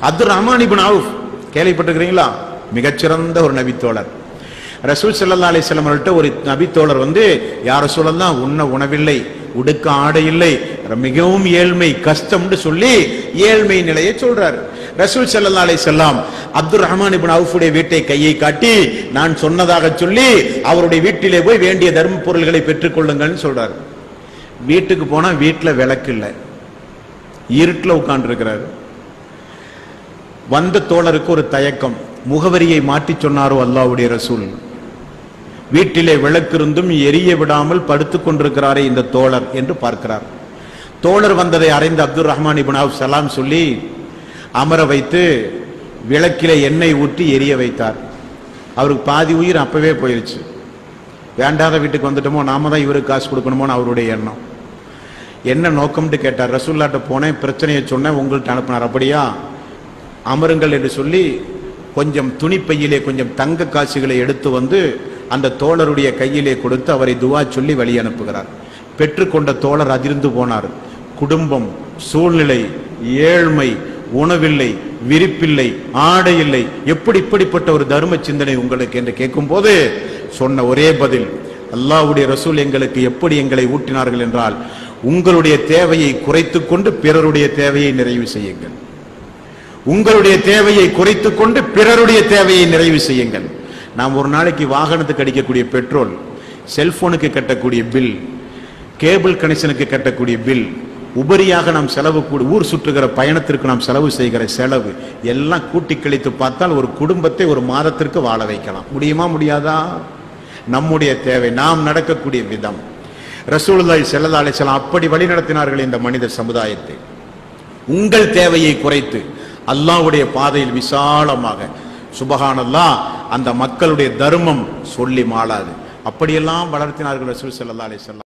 Abdur Rahman ibn Awf கேள்விப்பட்டிருக்கிறீங்களா? மிகச்சிறந்த ஒரு நபித்தோழர். ரசூல் ஸல்லல்லாஹு அலைஹி வஸல்லம் அவர்கள்ட்ட ஒரு நபித்தோழர் வந்து, யா ரசூலல்லாஹ், உண்ண உணவில்லை, உடுக்க ஆடை இல்லை, மிகவும் ஏழ்மை கஷ்டம்னு சொல்லி ஏழ்மை நிலையை சொல்றாரு. ரசூல் ஸல்லல்லாஹு அலைஹி வஸல்லம் அப்துர் ரஹ்மான் இப்னு அவுஃபுடைய வீட்டை கையை காட்டி நான் சொன்னதாக சொல்லி அவருடைய வீட்டிலே போய் வேண்டிய தர்ம பொருள்களை பெற்றுக் கொள்ளுங்கள்னு சொல்றாரு. வீட்டுக்கு போனா வீட்டுல விளக்கு இல்லை, இருட்டில் உட்கார்ந்து இருக்கிறாரு. வந்த தோழருக்கு ஒரு தயக்கம், முகவரியை மாற்றி சொன்னாரோ அல்லாஹ்வுடைய ரசூல். வீட்டிலே விளக்கிருந்தும் எரிய விடாமல் படுத்துக் கொண்டிருக்கிறாரே இந்த தோழர் என்று பார்க்கிறார். தோழர் வந்ததை அறிந்த அப்துர் ரஹ்மான் இப்னு அவுஃப் சலாம் சொல்லி அமர வைத்து விளக்கிலே எண்ணெய் ஊற்றி எரிய வைத்தார். அவருக்கு பாதி உயிர் அப்பவே போயிருச்சு. வேண்டாத வீட்டுக்கு வந்துட்டோமோ, நாம தான் இவருக்கு காசு கொடுக்கணுமோன்னு அவருடைய எண்ணம். என்ன நோக்கம்னு கேட்டார். ரசூலுல்லாஹ்ட்ட போனேன், பிரச்சனையை சொன்னேன், உங்கள்கிட்ட அனுப்பினார். அப்படியா, அமருங்கள் என்று சொல்லி கொஞ்சம் துணிப்பையிலே கொஞ்சம் தங்க காசுகளை எடுத்து வந்து அந்த தோழருடைய கையிலே கொடுத்து அவரை துவா சொல்லி வழி அனுப்புகிறார். பெற்றுக்கொண்ட தோழர் அதிர்ந்து போனார். குடும்பம், சூழ்நிலை, ஏழ்மை, உணவில்லை, விரிப்பில்லை, ஆடை இல்லை, எப்படி இப்படிப்பட்ட ஒரு தர்ம சிந்தனை உங்களுக்கு என்று கேட்கும் போது சொன்ன ஒரே பதில், அல்லாஹ்வுடைய ரசூல் எங்களுக்கு எப்படி எங்களை ஊட்டினார்கள் என்றால், உங்களுடைய தேவையை குறைத்துக் கொண்டு பிறருடைய தேவையை நிறைவு செய்யுங்கள். உங்களுடைய தேவையை குறைத்துக் கொண்டு பிறருடைய தேவையை நிறைவு செய்யுங்கள். நாம் ஒரு நாளைக்கு வாகனத்துக்கு அடிக்கக்கூடிய பெட்ரோல், செல்போனுக்கு கட்டக்கூடிய பில், கேபிள் கனெக்ஷனுக்கு கட்டக்கூடிய பில், உபரியாக நாம் செலவு ஊர் சுற்றுகிற பயணத்திற்கு நாம் செலவு செய்கிற செலவு எல்லாம் கூட்டி கழித்து பார்த்தால் ஒரு குடும்பத்தை ஒரு மாதத்திற்கு வாழ வைக்கலாம். முடியுமா? முடியாதா? நம்முடைய தேவை, நாம் நடக்கக்கூடிய விதம். ரசூலுல்லாஹி ஸல்லல்லாஹு அலைஹி வஸல்லம் அப்படி வழி நடத்தினார்கள் இந்த மனித சமுதாயத்தை. உங்கள் தேவையை குறைத்து அல்லாஹ்வுடைய பாதையில் விசாலமாக, சுபஹானல்லாஹ், அந்த மக்களுடைய தர்மம் சொல்லி மாளாது அப்படியெல்லாம் வளர்த்தினார்கள் ரசூல் ஸல்லல்லாஹு அலைஹி வஸல்லம்.